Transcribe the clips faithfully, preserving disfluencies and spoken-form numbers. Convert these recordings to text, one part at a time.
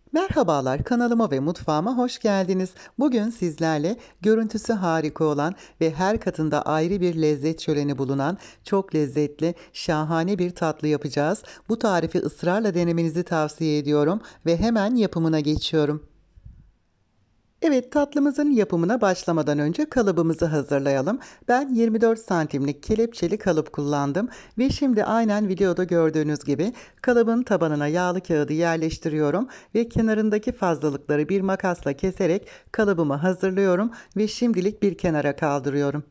Merhabalar, kanalıma ve mutfağıma hoş geldiniz. Bugün sizlerle görüntüsü harika olan ve her katında ayrı bir lezzet şöleni bulunan çok lezzetli, şahane bir tatlı yapacağız. Bu tarifi ısrarla denemenizi tavsiye ediyorum ve hemen yapımına geçiyorum. Evet, tatlımızın yapımına başlamadan önce kalıbımızı hazırlayalım. Ben yirmi dört santimlik kelepçeli kalıp kullandım ve şimdi aynen videoda gördüğünüz gibi kalıbın tabanına yağlı kağıdı yerleştiriyorum ve kenarındaki fazlalıkları bir makasla keserek kalıbımı hazırlıyorum ve şimdilik bir kenara kaldırıyorum.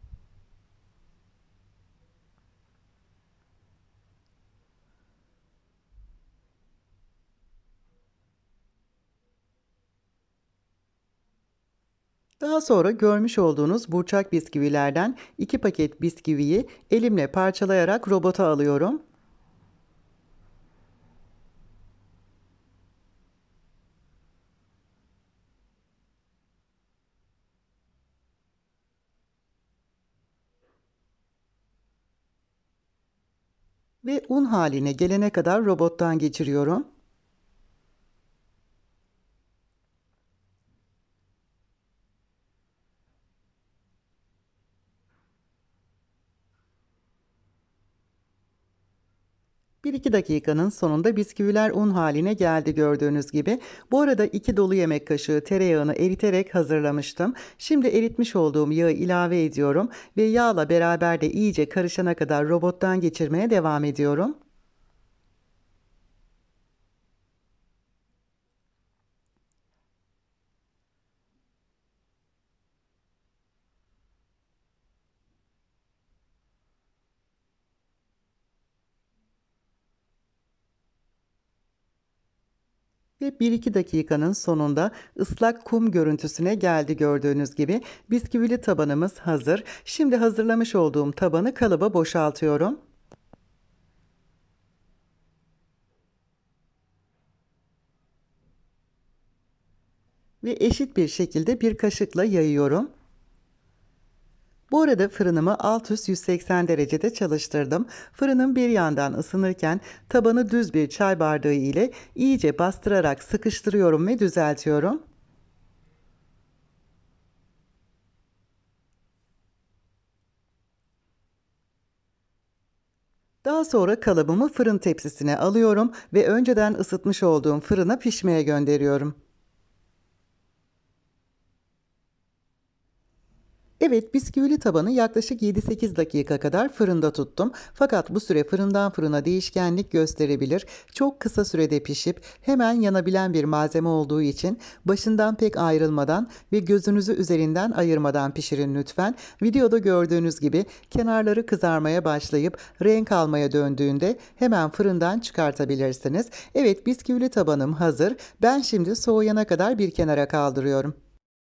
Daha sonra görmüş olduğunuz burçak bisküvilerden iki paket bisküviyi elimle parçalayarak robota alıyorum. Ve un haline gelene kadar robottan geçiriyorum. bir iki dakikanın sonunda bisküviler un haline geldi gördüğünüz gibi. Bu arada iki dolu yemek kaşığı tereyağını eriterek hazırlamıştım. Şimdi eritmiş olduğum yağı ilave ediyorum ve yağla beraber de iyice karışana kadar robottan geçirmeye devam ediyorum. Ve bir iki dakikanın sonunda ıslak kum görüntüsüne geldi gördüğünüz gibi. Bisküvili tabanımız hazır. Şimdi hazırlamış olduğum tabanı kalıba boşaltıyorum. Ve eşit bir şekilde bir kaşıkla yayıyorum. Bu arada fırınımı alt üst yüz seksen derecede çalıştırdım. Fırınım bir yandan ısınırken tabanı düz bir çay bardağı ile iyice bastırarak sıkıştırıyorum ve düzeltiyorum. Daha sonra kalıbımı fırın tepsisine alıyorum ve önceden ısıtmış olduğum fırına pişmeye gönderiyorum. Evet, bisküvili tabanı yaklaşık yedi sekiz dakika kadar fırında tuttum. Fakat bu süre fırından fırına değişkenlik gösterebilir. Çok kısa sürede pişip hemen yanabilen bir malzeme olduğu için başından pek ayrılmadan ve gözünüzü üzerinden ayırmadan pişirin lütfen. Videoda gördüğünüz gibi kenarları kızarmaya başlayıp renk almaya döndüğünde hemen fırından çıkartabilirsiniz. Evet, bisküvili tabanım hazır. Ben şimdi soğuyana kadar bir kenara kaldırıyorum.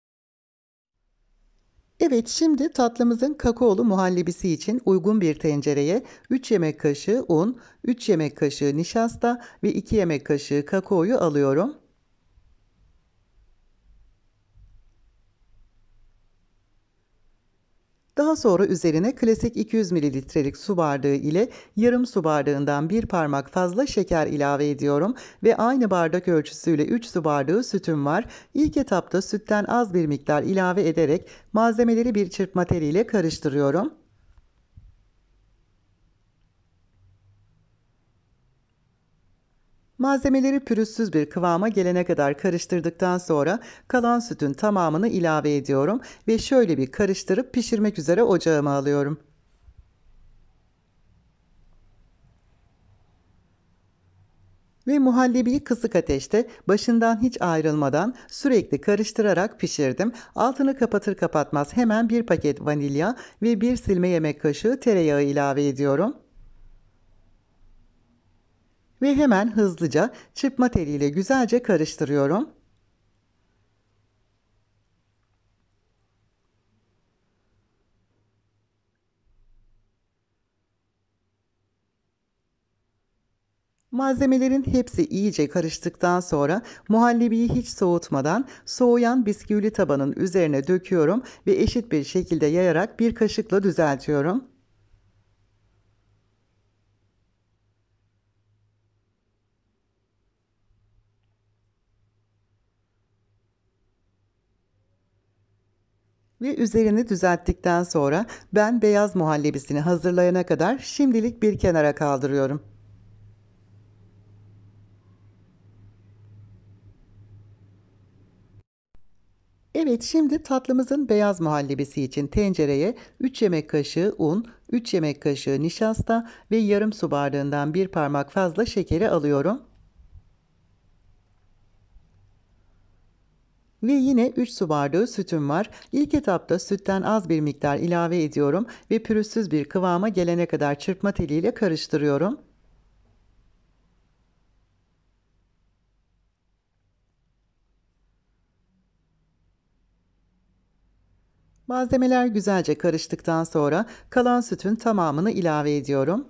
Evet, şimdi tatlımızın kakaolu muhallebisi için uygun bir tencereye üç yemek kaşığı un, üç yemek kaşığı nişasta ve iki yemek kaşığı kakaoyu alıyorum. Daha sonra üzerine klasik iki yüz mililitrelik su bardağı ile yarım su bardağından bir parmak fazla şeker ilave ediyorum ve aynı bardak ölçüsüyle üç su bardağı sütüm var. İlk etapta sütten az bir miktar ilave ederek malzemeleri bir çırpma teliyle karıştırıyorum. Malzemeleri pürüzsüz bir kıvama gelene kadar karıştırdıktan sonra kalan sütün tamamını ilave ediyorum ve şöyle bir karıştırıp pişirmek üzere ocağıma alıyorum. Ve muhallebiyi kısık ateşte başından hiç ayrılmadan sürekli karıştırarak pişirdim. Altını kapatır kapatmaz hemen bir paket vanilya ve bir silme yemek kaşığı tereyağı ilave ediyorum. Ve hemen hızlıca çırpma teliyle güzelce karıştırıyorum. Malzemelerin hepsi iyice karıştıktan sonra muhallebiyi hiç soğutmadan soğuyan bisküvili tabanın üzerine döküyorum ve eşit bir şekilde yayarak bir kaşıkla düzeltiyorum. Ve üzerini düzelttikten sonra ben beyaz muhallebisini hazırlayana kadar şimdilik bir kenara kaldırıyorum. Evet, şimdi tatlımızın beyaz muhallebisi için tencereye üç yemek kaşığı un, üç yemek kaşığı nişasta ve yarım su bardağından bir parmak fazla şekeri alıyorum. Ve yine üç su bardağı sütüm var. İlk etapta sütten az bir miktar ilave ediyorum ve pürüzsüz bir kıvama gelene kadar çırpma teliyle karıştırıyorum. Malzemeler güzelce karıştıktan sonra kalan sütün tamamını ilave ediyorum.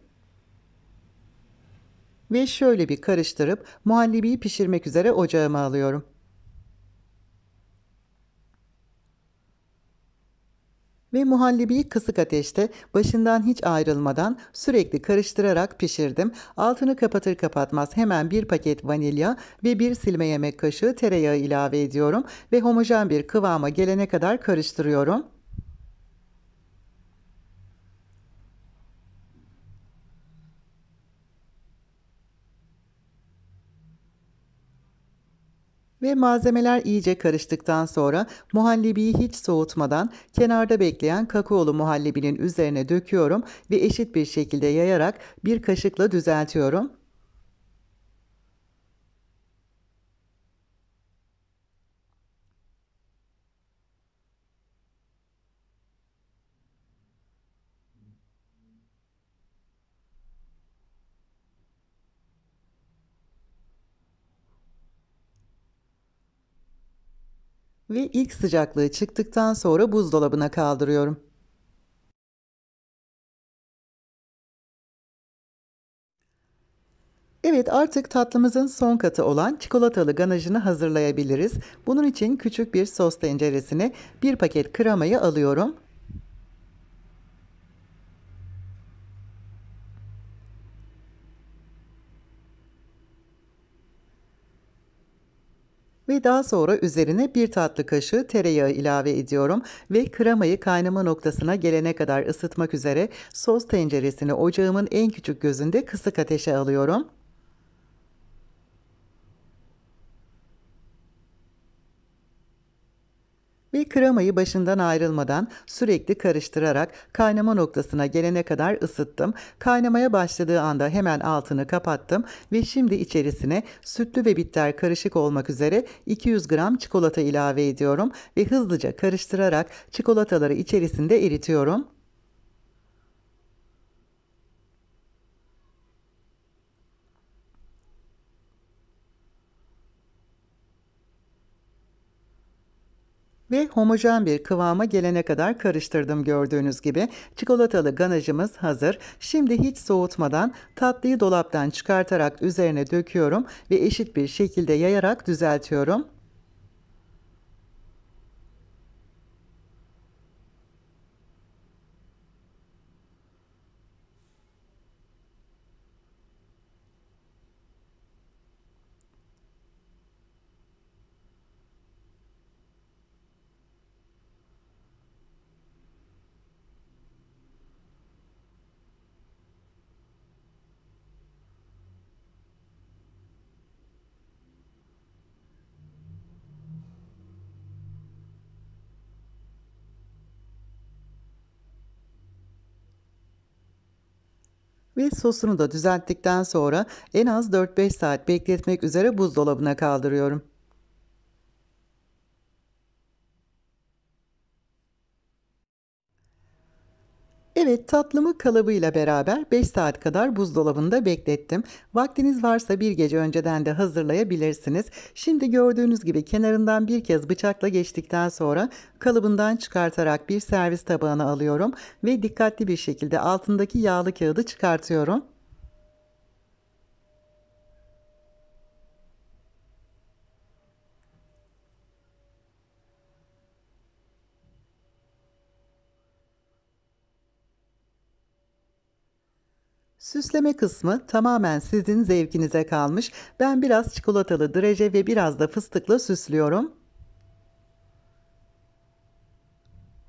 Ve şöyle bir karıştırıp muhallebiyi pişirmek üzere ocağıma alıyorum. Ve muhallebiyi kısık ateşte başından hiç ayrılmadan sürekli karıştırarak pişirdim. Altını kapatır kapatmaz hemen bir paket vanilya ve bir silme yemek kaşığı tereyağı ilave ediyorum ve homojen bir kıvama gelene kadar karıştırıyorum. Ve malzemeler iyice karıştıktan sonra muhallebiyi hiç soğutmadan kenarda bekleyen kakaolu muhallebinin üzerine döküyorum ve eşit bir şekilde yayarak bir kaşıkla düzeltiyorum. Ve ilk sıcaklığı çıktıktan sonra buzdolabına kaldırıyorum. Evet, artık tatlımızın son katı olan çikolatalı ganajını hazırlayabiliriz. Bunun için küçük bir sos tenceresine bir paket kremayı alıyorum. Ve daha sonra üzerine bir tatlı kaşığı tereyağı ilave ediyorum ve kremayı kaynama noktasına gelene kadar ısıtmak üzere sos tenceresini ocağımın en küçük gözünde kısık ateşe alıyorum. Ve kremayı başından ayrılmadan sürekli karıştırarak kaynama noktasına gelene kadar ısıttım. Kaynamaya başladığı anda hemen altını kapattım ve şimdi içerisine sütlü ve bitter karışık olmak üzere iki yüz gram çikolata ilave ediyorum ve hızlıca karıştırarak çikolataları içerisinde eritiyorum. Ve homojen bir kıvama gelene kadar karıştırdım gördüğünüz gibi. Çikolatalı ganajımız hazır. Şimdi hiç soğutmadan tatlıyı dolaptan çıkartarak üzerine döküyorum ve eşit bir şekilde yayarak düzeltiyorum. Ve sosunu da düzelttikten sonra en az dört beş saat bekletmek üzere buzdolabına kaldırıyorum. Evet, tatlımı kalıbıyla beraber beş saat kadar buzdolabında beklettim. Vaktiniz varsa bir gece önceden de hazırlayabilirsiniz. Şimdi gördüğünüz gibi kenarından bir kez bıçakla geçtikten sonra kalıbından çıkartarak bir servis tabağına alıyorum ve dikkatli bir şekilde altındaki yağlı kağıdı çıkartıyorum. Süsleme kısmı tamamen sizin zevkinize kalmış. Ben biraz çikolatalı draje ve biraz da fıstıkla süslüyorum.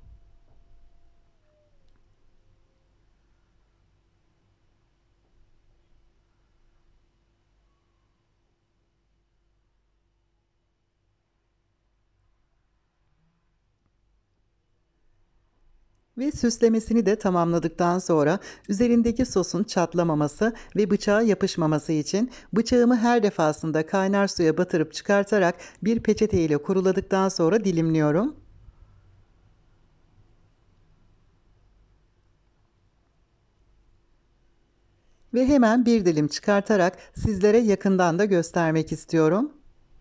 Ve süslemesini de tamamladıktan sonra üzerindeki sosun çatlamaması ve bıçağa yapışmaması için bıçağımı her defasında kaynar suya batırıp çıkartarak bir peçete ile kuruladıktan sonra dilimliyorum. Ve hemen bir dilim çıkartarak sizlere yakından da göstermek istiyorum.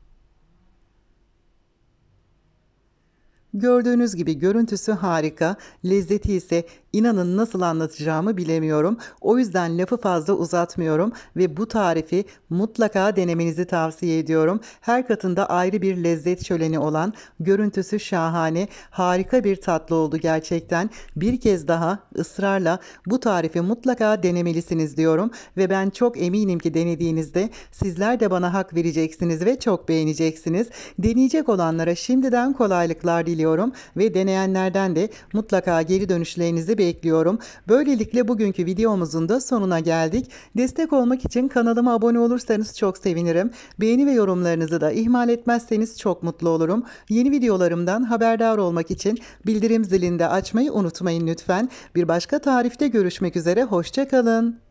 Gördüğünüz gibi görüntüsü harika, lezzeti ise inanın nasıl anlatacağımı bilemiyorum. O yüzden lafı fazla uzatmıyorum ve bu tarifi mutlaka denemenizi tavsiye ediyorum. Her katında ayrı bir lezzet şöleni olan, görüntüsü şahane, harika bir tatlı oldu gerçekten. Bir kez daha ısrarla bu tarifi mutlaka denemelisiniz diyorum ve ben çok eminim ki denediğinizde sizler de bana hak vereceksiniz ve çok beğeneceksiniz. Deneyecek olanlara şimdiden kolaylıklar diliyorum ve deneyenlerden de mutlaka geri dönüşlerinizi bekliyorum. Böylelikle bugünkü videomuzun da sonuna geldik. Destek olmak için kanalıma abone olursanız çok sevinirim. Beğeni ve yorumlarınızı da ihmal etmezseniz çok mutlu olurum. Yeni videolarımdan haberdar olmak için bildirim zilini de açmayı unutmayın lütfen. Bir başka tarifte görüşmek üzere, hoşça kalın.